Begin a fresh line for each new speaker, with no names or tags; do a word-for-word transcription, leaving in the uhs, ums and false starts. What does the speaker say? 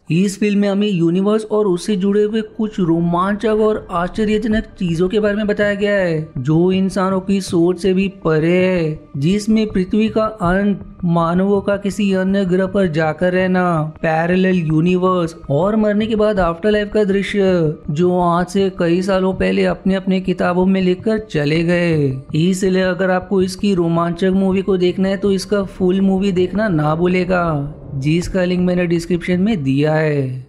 इस फिल्म में हमें यूनिवर्स और उससे जुड़े हुए कुछ रोमांचक और आश्चर्यजनक चीजों के बारे में बताया गया है जो इंसानों की सोच से भी परे है, जिसमें पृथ्वी का अंत, मानवों का किसी अन्य ग्रह पर जाकर रहना, पैरेलल यूनिवर्स और मरने के बाद आफ्टर लाइफ का दृश्य जो आज से कई सालों पहले अपने अपने किताबों में लिखकर चले गए। इसलिए अगर आपको इसकी रोमांचक मूवी को देखना है तो इसका फुल मूवी देखना ना भूलेगा, जिसका लिंक मैंने डिस्क्रिप्शन में दिया है।